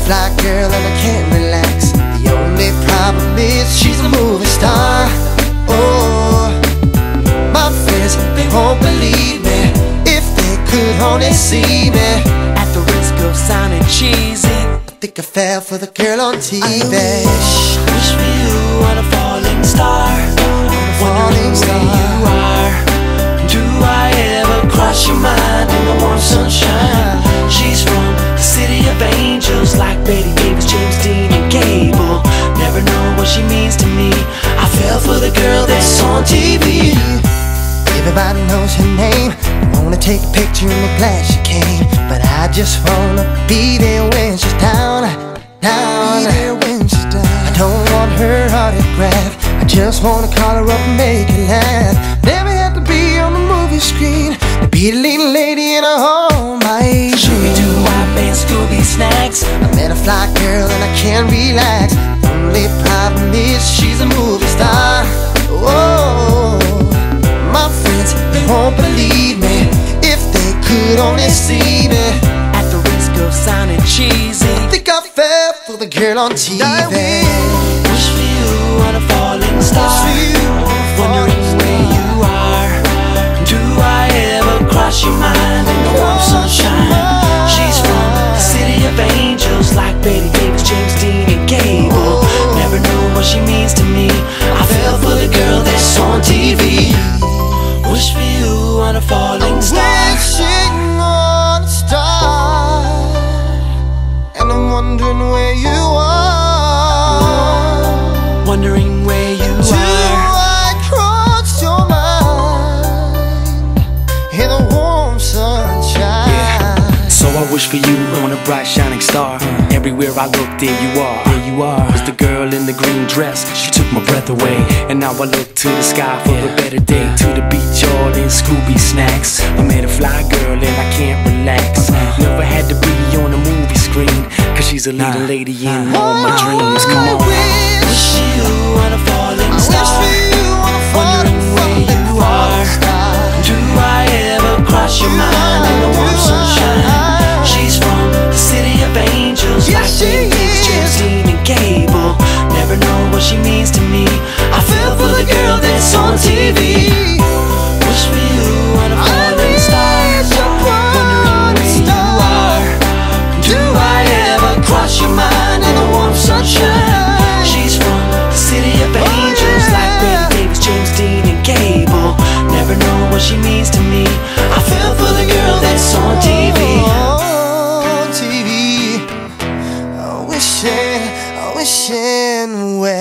fly girl and I can't relax. The only problem is she's a movie star. Oh, my friends, they won't believe me if they could only see me. At the risk of sounding cheesy, I think I fell for the girl on TV. I wish for you on a falling star. Wondering where you are. Do I ever cross your mind in the warm sunshine? She's from the city of angels, like Betty Davis, James Dean, and Gable. Never know what she means to me. I fell for the girl that's on TV. Everybody knows her name. I wanna take a picture in the glass she came, but I just wanna be there when she's down. I don't want her autograph, I just wanna call her up and make her laugh. Never had to be on the movie screen to be the leading lady in a home. My Scooby-Doo, white man, Scooby snacks. I met a fly girl and I can't relax. The only problem is she's a movie star. Whoa, my friends, they won't believe me if they could only see me. At the risk of sounding cheesy, I think I fell for the girl on TV. Wish for you on a falling star. Wondering where you are. Do I ever cross your mind in the warm sunshine? She's from the city of angels, like Betty Davis, James Dean, and Gable. Never know what she means to me. I fell for the girl that's on TV. Wish for you on a falling star. Wishing on a star, and I'm wondering where you are. Wondering where you are. I crossed your mind in the warm sunshine. Yeah. So I wish for you on a bright shining star. Everywhere I look, there you are. There you are. Was the girl in the green dress? She took my breath away. And now I look to the sky for a better day. To the beach, all in Scooby snacks. I met a fly girl and I can't relax. Never had to be on a movie screen, cause she's a leading lady in all my dreams. Come on. Wish you on a falling star. Wondering where you are. Do I ever cross your mind in the warm sunshine? She's from the city of angels, like Betty Davis, James Dean, and Gable. Never know what she means to me. I fell for the girl that's on TV. Wish for you on a falling star. Wondering where you are. Do I ever cross your mind in the warm sunshine? She's from the city of angels, like Betty Davis, James Dean, and Gable. Never know what she means to me. I fell for the girl that's on TV. Wishing well.